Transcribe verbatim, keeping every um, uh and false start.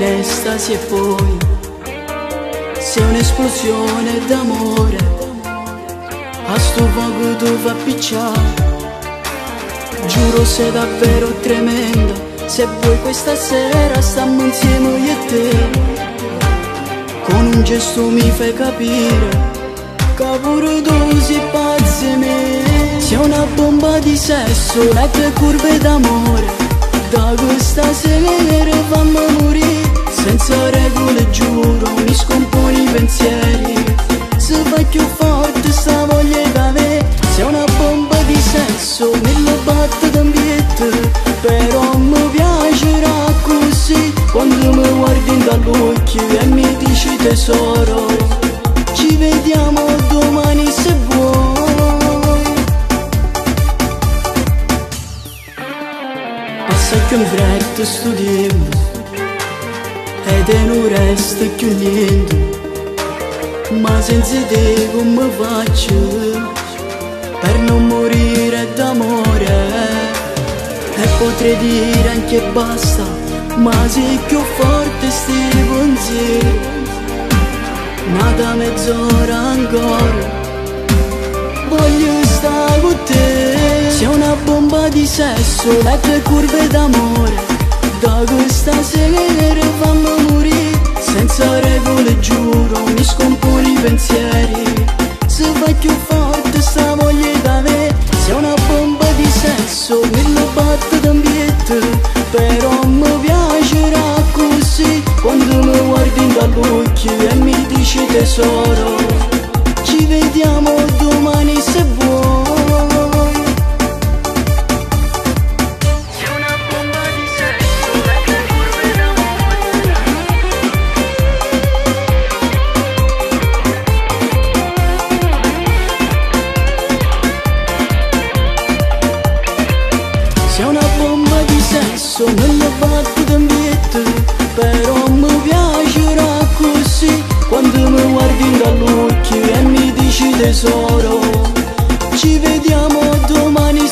l'estasi e poi sei un'esplosione d'amore, a sto fuoco tu fa picciare. Giuro sei davvero tremenda, se vuoi questa sera stiamo insieme io e te. Con un gesto mi fai capire che pure tu sei pazzo e me. Sei una bomba di sesso, lette curve d'amore, da questa sera fammi morire. Senza regole giuro, mi scomponi i pensieri, se fai più forte sta voglia da me. Sei una bomba di sesso, nella batte d'ambiente, però mi piacerà così. Quando mi guardi dall'occhio e mi dici tesoro, ci vediamo domani se vuoi. Passa che in fretta sto tempo ed è non resta più niente, ma senza te come faccio per non morire d'amore? E potrei dire anche basta, ma sei più forte sti pensieri. Nata mezz'ora ancora, voglio stare con te. Sei una bomba di sesso, lette curve d'amore, da questa sera fammi morire. Senza regole giuro, mi scomponi i pensieri, se vai più forte sta voglia da me. Sei una bomba di sesso, nella batte d'ambiente, però mi piacerà così. Quando mi guardi dall'occhio e mi dici tesoro, ci vediamo domani se vuoi. Sei una bomba di sesso, nella batte d'ambiente, però mi piacerà così. Quando mi guardi dall'occhio e mi dici tesoro, ci vediamo domani